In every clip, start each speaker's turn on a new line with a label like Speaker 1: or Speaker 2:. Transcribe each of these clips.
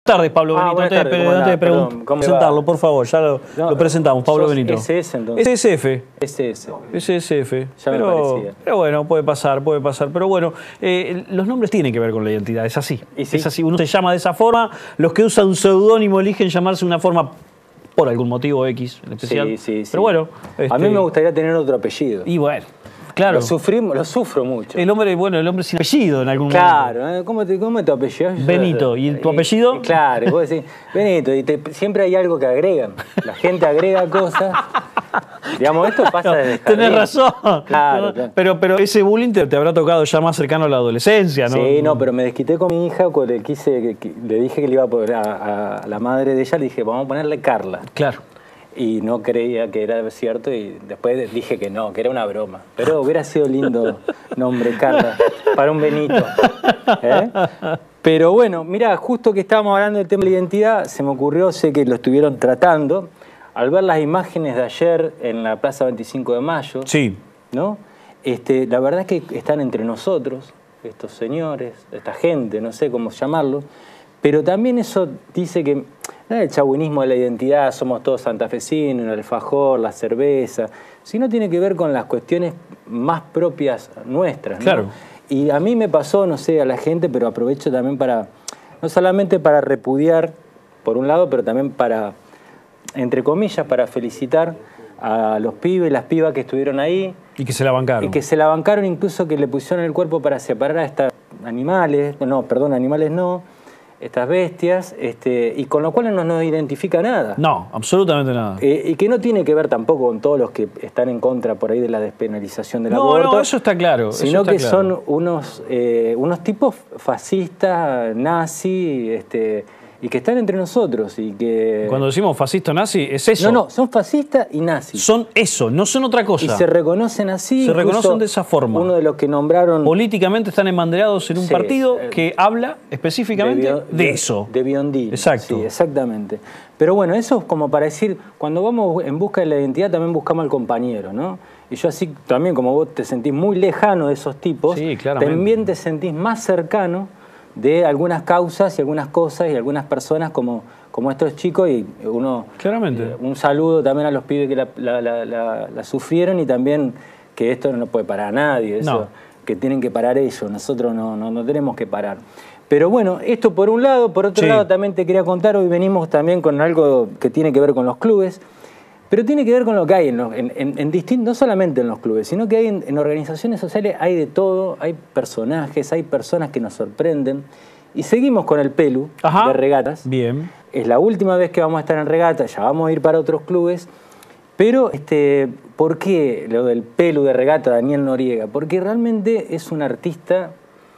Speaker 1: tardes, Pablo Benito. No te pregunto. Presentarlo, por favor. Ya lo presentamos, Pablo Benito.
Speaker 2: SS, entonces.
Speaker 1: SSF.
Speaker 2: SSF.
Speaker 1: Ya me parecía. Pero bueno, puede pasar. Pero bueno, los nombres tienen que ver con la identidad, es así.
Speaker 2: ¿Sí?
Speaker 1: Es así. Uno se llama de esa forma. Los que usan un seudónimo eligen llamarse de una forma por algún motivo X en especial.
Speaker 2: Sí.
Speaker 1: Pero bueno.
Speaker 2: A mí me gustaría tener otro apellido.
Speaker 1: Y bueno. Claro.
Speaker 2: Lo sufro mucho.
Speaker 1: El hombre sin apellido en algún momento.
Speaker 2: Claro, ¿cómo es tu apellido?
Speaker 1: Benito. ¿Y tu apellido?
Speaker 2: Claro, vos decís, Benito, y siempre hay algo que agregan. La gente agrega cosas. Digamos, esto pasa desde jardín.
Speaker 1: Tenés razón.
Speaker 2: Claro.
Speaker 1: Pero ese bullying te habrá tocado ya más cercano a la adolescencia, ¿no?
Speaker 2: Sí, no, pero me desquité con mi hija cuando le dije que le iba a poner a la madre de ella, le dije, vamos a ponerle Carla.
Speaker 1: Claro.
Speaker 2: Y no creía que era cierto y después dije que no, que era una broma. Pero hubiera sido lindo nombre, Carla, para un Benito. Pero bueno, mira, justo que estábamos hablando del tema de la identidad, se me ocurrió, sé que lo estuvieron tratando, al ver las imágenes de ayer en la Plaza 25 de Mayo,
Speaker 1: sí,
Speaker 2: ¿no? La verdad es que están entre nosotros, estos señores, esta gente, no sé cómo llamarlo, pero también eso dice que no es el chauvinismo de la identidad, somos todos santafesinos, el alfajor, la cerveza, sino tiene que ver con las cuestiones más propias nuestras, ¿no?
Speaker 1: Claro.
Speaker 2: Y a mí me pasó, no sé, a la gente, pero aprovecho también para, no solamente para repudiar, por un lado, pero también para, entre comillas, para felicitar a los pibes y las pibas que estuvieron ahí.
Speaker 1: Y que se la bancaron.
Speaker 2: Y que se la bancaron, incluso que le pusieron el cuerpo para separar a estos animales, estas bestias, y con lo cual no nos identifica nada.
Speaker 1: No, absolutamente nada.
Speaker 2: Y que no tiene que ver tampoco con todos los que están en contra por ahí de la despenalización del aborto.
Speaker 1: No, eso está claro.
Speaker 2: Sino que son unos tipos fascistas, nazis, y que están entre nosotros y que...
Speaker 1: Cuando decimos fascista o nazi, es eso.
Speaker 2: No, son fascistas y nazis.
Speaker 1: Son eso, no son otra cosa.
Speaker 2: Y se reconocen así.
Speaker 1: Se reconocen de esa forma.
Speaker 2: Uno de los que nombraron...
Speaker 1: Políticamente están embanderados en un partido que habla específicamente de eso.
Speaker 2: De Biondini.
Speaker 1: Exacto.
Speaker 2: Sí, exactamente. Pero bueno, eso es como para decir, cuando vamos en busca de la identidad también buscamos al compañero, ¿no? Y yo así también, como vos te sentís muy lejano de esos tipos,
Speaker 1: sí, claramente,
Speaker 2: también te sentís más cercano de algunas causas y algunas cosas y algunas personas como estos chicos, y uno...
Speaker 1: Claramente.
Speaker 2: Un saludo también a los pibes que la sufrieron, y también que esto no puede parar a nadie, eso, que tienen que parar ellos, nosotros no tenemos que parar. Pero bueno, esto por un lado. Por otro lado también te quería contar, hoy venimos también con algo que tiene que ver con los clubes, pero tiene que ver con lo que hay no solamente en los clubes, sino que hay en organizaciones sociales, hay de todo, hay personajes, hay personas que nos sorprenden. Y seguimos con el Pelu de regatas.
Speaker 1: Bien.
Speaker 2: Es la última vez que vamos a estar en regatas, ya vamos a ir para otros clubes. Pero, ¿por qué lo del Pelu de regata, Daniel Noriega? Porque realmente es un artista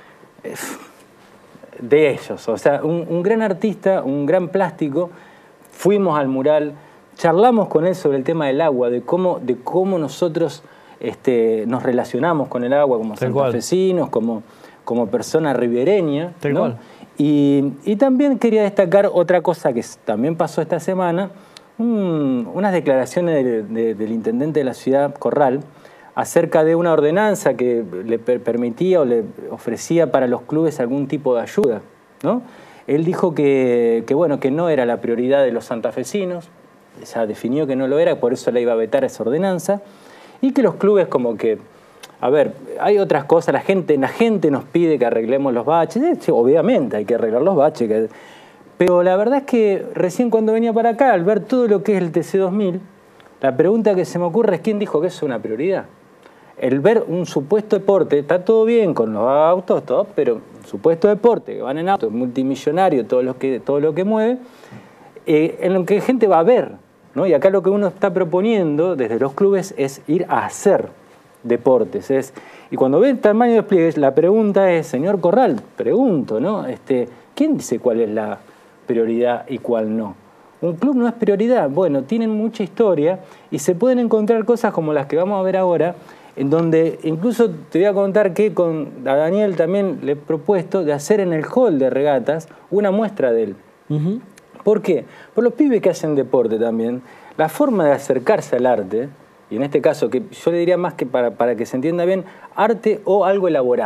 Speaker 2: de ellos. O sea, un gran artista, un gran plástico. Fuimos al mural, charlamos con él sobre el tema del agua, de cómo nosotros nos relacionamos con el agua como santafesinos, como persona ribereña, ¿no? Y también quería destacar otra cosa que también pasó esta semana, unas declaraciones del intendente de la ciudad, Corral, acerca de una ordenanza que le permitía o le ofrecía para los clubes algún tipo de ayuda, ¿no? Él dijo que no era la prioridad de los santafesinos, ya definió que no lo era, por eso le iba a vetar esa ordenanza, y que los clubes como que, a ver, hay otras cosas, la gente nos pide que arreglemos los baches, sí, obviamente hay que arreglar los baches, pero la verdad es que recién cuando venía para acá, al ver todo lo que es el TC2000, la pregunta que se me ocurre es ¿quién dijo que eso es una prioridad? El ver un supuesto deporte, está todo bien con los autos, todo, pero un supuesto deporte, que van en autos, multimillonario, todo lo que mueve, en lo que la gente va a ver, ¿no? Y acá lo que uno está proponiendo desde los clubes es ir a hacer deportes. Y cuando ve el tamaño de despliegues, la pregunta es, señor Corral, pregunto, ¿no? ¿Quién dice cuál es la prioridad y cuál no? Un club no es prioridad. Bueno, tienen mucha historia y se pueden encontrar cosas como las que vamos a ver ahora, en donde incluso te voy a contar que a Daniel también le he propuesto de hacer en el hall de regatas una muestra de él. ¿Por qué? Por los pibes que hacen deporte también, la forma de acercarse al arte, y en este caso que yo le diría más que para que se entienda bien, arte o algo elaborado.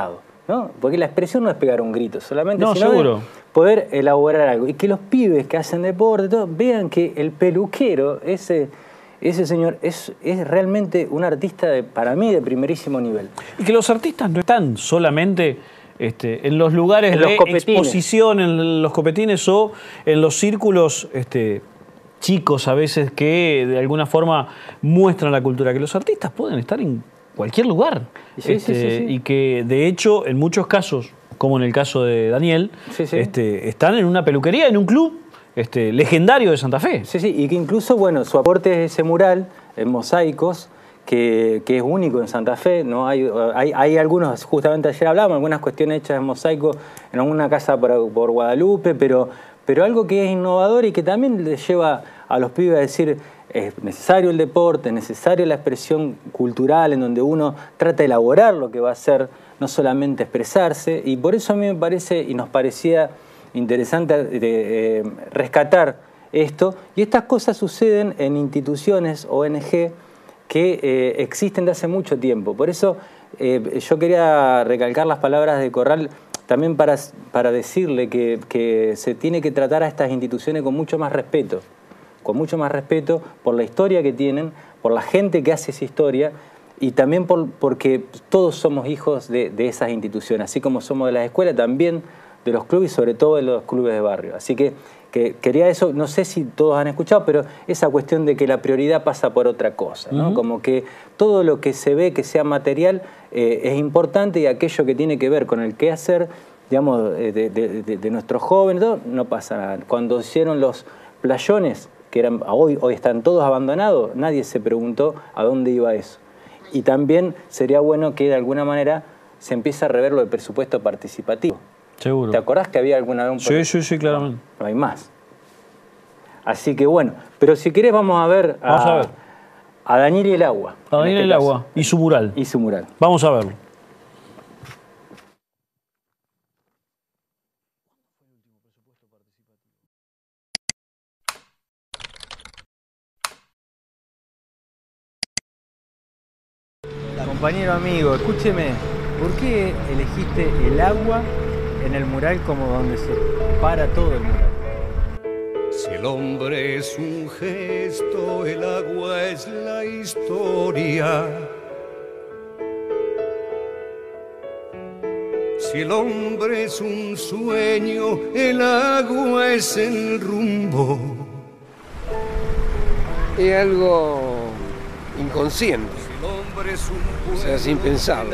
Speaker 2: ¿no? Porque la expresión no es pegar un grito solamente,
Speaker 1: No,
Speaker 2: sino
Speaker 1: seguro.
Speaker 2: poder elaborar algo. Y que los pibes que hacen deporte, todo, vean que el peluquero, ese señor, es realmente un artista, para mí, de primerísimo nivel.
Speaker 1: Y que los artistas no están solamente en los lugares de exposición, en los copetines o en los círculos chicos a veces que de alguna forma muestran la cultura, que los artistas pueden estar en cualquier lugar.
Speaker 2: Sí, sí.
Speaker 1: Y que de hecho en muchos casos, como en el caso de Daniel, están en una peluquería, en un club legendario de Santa Fe.
Speaker 2: Sí, y que incluso, bueno, su aporte es ese mural en mosaicos, que es único en Santa Fe, ¿no? Hay algunos, justamente ayer hablábamos, algunas cuestiones hechas en mosaico en alguna casa por Guadalupe, pero algo que es innovador y que también le lleva a los pibes a decir, es necesario el deporte, es necesario la expresión cultural en donde uno trata de elaborar lo que va a hacer, no solamente expresarse, y por eso a mí me parece, y nos parecía interesante rescatar esto, y estas cosas suceden en instituciones, ONG, que existen de hace mucho tiempo. Por eso yo quería recalcar las palabras de Corral también para decirle que se tiene que tratar a estas instituciones con mucho más respeto por la historia que tienen, por la gente que hace esa historia y también porque todos somos hijos de esas instituciones, así como somos de las escuelas, también de los clubes y sobre todo de los clubes de barrio. Así que quería eso, no sé si todos han escuchado, pero esa cuestión de que la prioridad pasa por otra cosa, ¿no? Como que todo lo que se ve que sea material es importante y aquello que tiene que ver con el quehacer, digamos, de nuestros jóvenes, no pasa nada. Cuando hicieron los playones, que eran hoy están todos abandonados, nadie se preguntó a dónde iba eso. Y también sería bueno que de alguna manera se empiece a rever lo del presupuesto participativo.
Speaker 1: Seguro.
Speaker 2: ¿Te acordás que había alguna vez un
Speaker 1: Sí, claramente.
Speaker 2: No hay más. Así que bueno, pero si querés vamos a ver a Daniel y el agua.
Speaker 1: A Daniel y el agua y su mural.
Speaker 2: Y su mural.
Speaker 1: Vamos a verlo.
Speaker 2: Compañero amigo, escúcheme, ¿por qué elegiste el agua en el mural como donde se para todo el mural?
Speaker 3: Si el hombre es un gesto, el agua es la historia. Si el hombre es un sueño, el agua es el rumbo.
Speaker 4: Es algo inconsciente, o sea, sin pensarlo.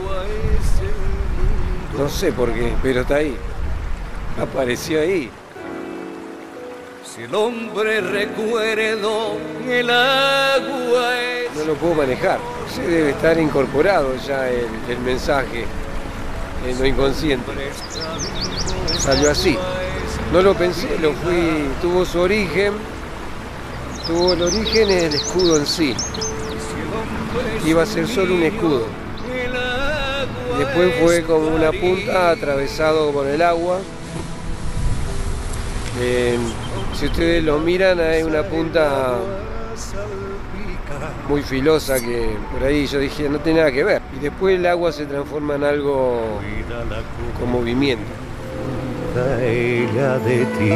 Speaker 4: No sé por qué, pero está ahí. Apareció ahí.
Speaker 3: Si el hombre recuerdo, el agua es...
Speaker 4: No lo puedo manejar. Se debe estar incorporado ya el mensaje en lo inconsciente. Salió así. No lo pensé, tuvo su origen. Tuvo el origen en el escudo en sí. Iba a ser solo un escudo. Después fue como una punta atravesado por el agua. Si ustedes lo miran, hay una punta muy filosa que por ahí yo dije no tiene nada que ver. Y después el agua se transforma en algo con movimiento.
Speaker 3: Ella de ti.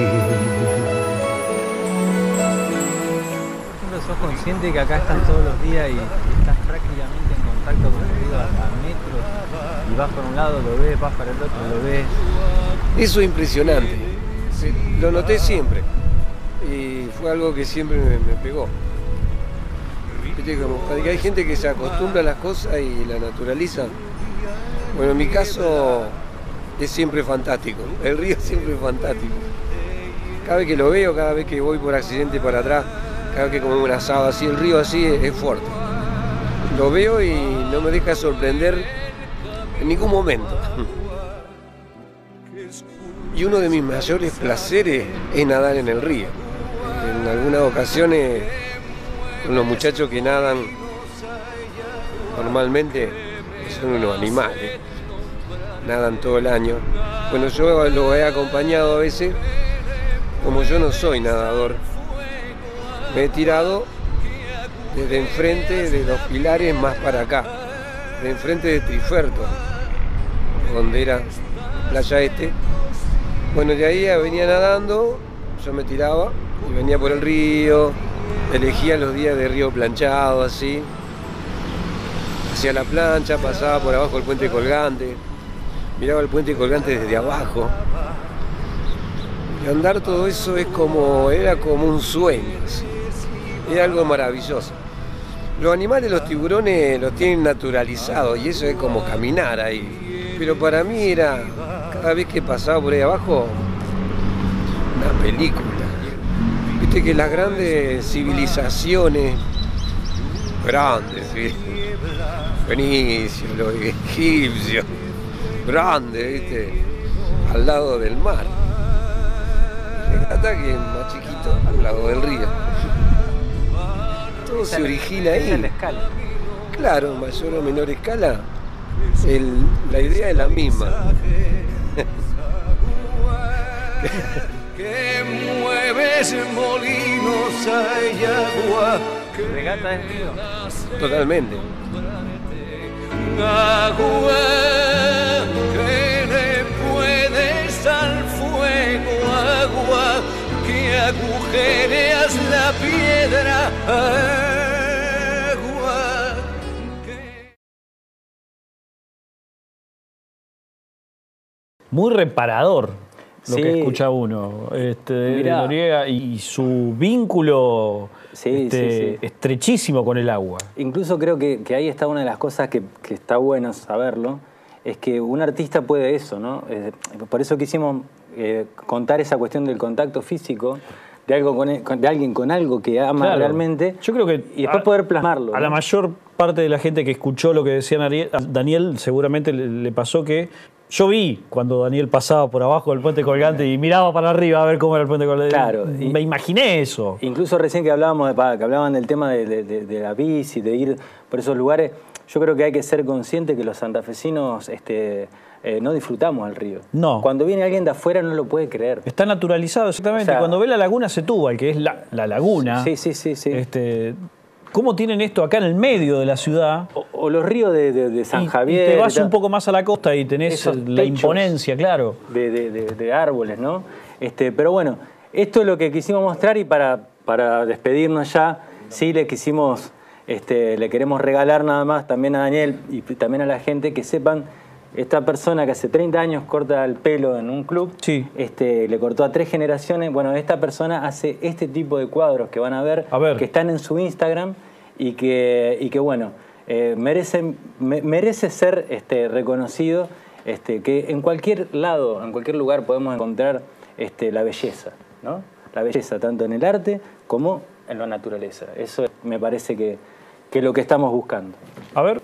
Speaker 2: ¿Sos consciente que acá estás todos los días y estás prácticamente en contacto con el río a metros? Y vas por un lado, lo ves, vas para el otro, lo ves.
Speaker 4: Eso es impresionante. Lo noté siempre. Y fue algo que siempre me pegó. ¿Viste? Como hay gente que se acostumbra a las cosas y la naturaliza. Bueno, en mi caso es siempre fantástico. El río siempre es fantástico. Cada vez que lo veo, cada vez que voy por accidente para atrás, cada vez que como un asado así, el río así es fuerte. Lo veo y no me deja sorprender en ningún momento. Y uno de mis mayores placeres es nadar en el río. En algunas ocasiones, con los muchachos que nadan, normalmente son unos animales, nadan todo el año. Bueno, yo lo he acompañado a veces, como yo no soy nadador, me he tirado desde enfrente de los pilares más para acá, de enfrente de Triferto. donde era Playa Este. Bueno, de ahí venía nadando, yo me tiraba y venía por el río, elegía los días de río planchado, así. Hacía la plancha, pasaba por abajo el puente colgante, miraba el puente colgante desde abajo. Y andar todo eso era como un sueño, así. Era algo maravilloso. Los animales, los tiburones, los tienen naturalizados y eso es como caminar ahí. Pero para mí era, cada vez que pasaba por ahí abajo, una película. Viste que las grandes civilizaciones, grandes, ¿sí? Fenicios, los egipcios, grandes, ¿viste? Al lado del mar. Regata que es más chiquito, al lado del río. Todo se origina ahí.
Speaker 2: En la escala.
Speaker 4: Claro, mayor o menor escala, la idea es la misma.
Speaker 3: Que mueves molinos hay agua.
Speaker 2: Regata es río.
Speaker 4: Totalmente.
Speaker 3: Agua que le puedes al fuego, agua que agujereas la piedra, agua que...
Speaker 1: Muy reparador lo
Speaker 2: Sí.
Speaker 1: que escucha uno de
Speaker 2: Mirá.
Speaker 1: Noriega y su vínculo
Speaker 2: Sí, sí.
Speaker 1: estrechísimo con el agua.
Speaker 2: Incluso creo que ahí está una de las cosas que está bueno saberlo, es que un artista puede eso, ¿no? Por eso quisimos contar esa cuestión del contacto físico, de alguien con algo que ama
Speaker 1: Claro.
Speaker 2: realmente,
Speaker 1: Yo creo que
Speaker 2: y después poder plasmarlo.
Speaker 1: A la
Speaker 2: ¿no?
Speaker 1: mayor parte de la gente que escuchó lo que decía Daniel seguramente le pasó que yo vi cuando Daniel pasaba por abajo del puente colgante y miraba para arriba a ver cómo era el puente colgante.
Speaker 2: Claro.
Speaker 1: Me imaginé eso.
Speaker 2: Incluso recién que hablaban del tema de la bici, de ir por esos lugares, yo creo que hay que ser consciente que los santafesinos no disfrutamos el río.
Speaker 1: No.
Speaker 2: Cuando viene alguien de afuera no lo puede creer.
Speaker 1: Está naturalizado, exactamente.
Speaker 2: O sea,
Speaker 1: Cuando ve la laguna Setúbal, que es la laguna,
Speaker 2: Sí.
Speaker 1: ¿cómo tienen esto acá en el medio de la ciudad?
Speaker 2: O los ríos de San
Speaker 1: Y
Speaker 2: Javier.
Speaker 1: te vas
Speaker 2: y
Speaker 1: un poco más a la costa y tenés
Speaker 2: esos
Speaker 1: la
Speaker 2: techos
Speaker 1: imponencia, claro.
Speaker 2: de árboles, ¿no? Pero bueno, esto es lo que quisimos mostrar y para despedirnos ya, sí le quisimos, le queremos regalar nada más también a Daniel y también a la gente que sepan, esta persona que hace 30 años corta el pelo en un club,
Speaker 1: Sí.
Speaker 2: le cortó a 3 generaciones, bueno, esta persona hace este tipo de cuadros que van a ver, que están en su Instagram y que bueno, merece ser reconocido, que en cualquier lado, en cualquier lugar podemos encontrar la belleza, ¿no? La belleza tanto en el arte como en la naturaleza. Eso me parece que es lo que estamos buscando.
Speaker 1: A ver.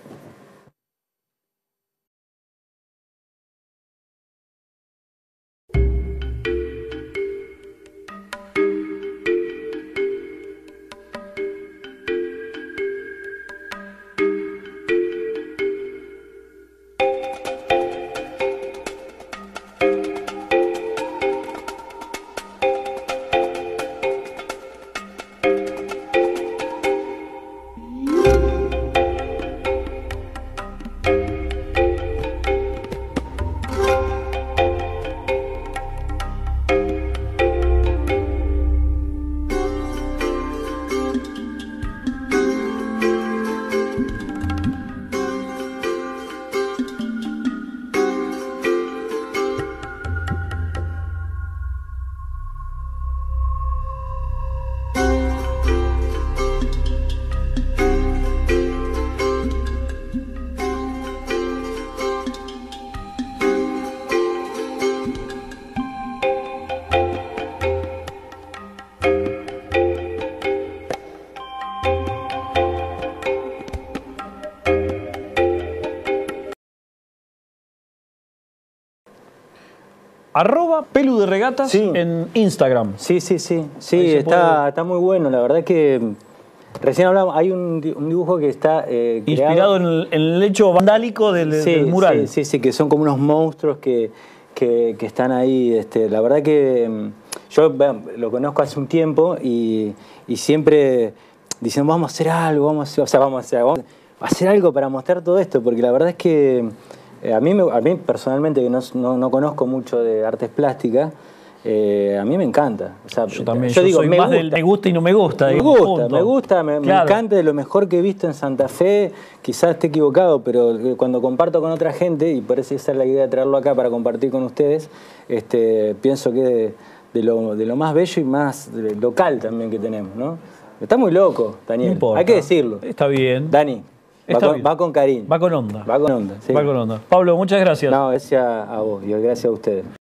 Speaker 1: @Pelu de Regatas en Instagram.
Speaker 2: Sí, está muy bueno. La verdad que recién hablamos, hay un dibujo que está
Speaker 1: inspirado en el hecho vandálico del mural.
Speaker 2: Sí, que son como unos monstruos que están ahí. La verdad que yo lo conozco hace un tiempo y siempre dicen, vamos a hacer algo, vamos a hacer algo para mostrar todo esto, porque la verdad es que A mí personalmente, que no conozco mucho de artes plásticas, a mí me encanta. O sea,
Speaker 1: yo también, yo digo, soy más del me gusta y no me gusta.
Speaker 2: Me gusta, me encanta, de lo mejor que he visto en Santa Fe. Quizás esté equivocado, pero cuando comparto con otra gente, y por eso esa es la idea de traerlo acá para compartir con ustedes, pienso que de lo más bello y más local también que tenemos, ¿no? Está muy loco, Daniel.
Speaker 1: No importa.
Speaker 2: Hay que decirlo.
Speaker 1: Está bien.
Speaker 2: Dani, va con cariño.
Speaker 1: Va con onda.
Speaker 2: Va con onda, sí.
Speaker 1: Va con onda. Pablo, muchas gracias.
Speaker 2: No, gracias a vos y gracias a ustedes.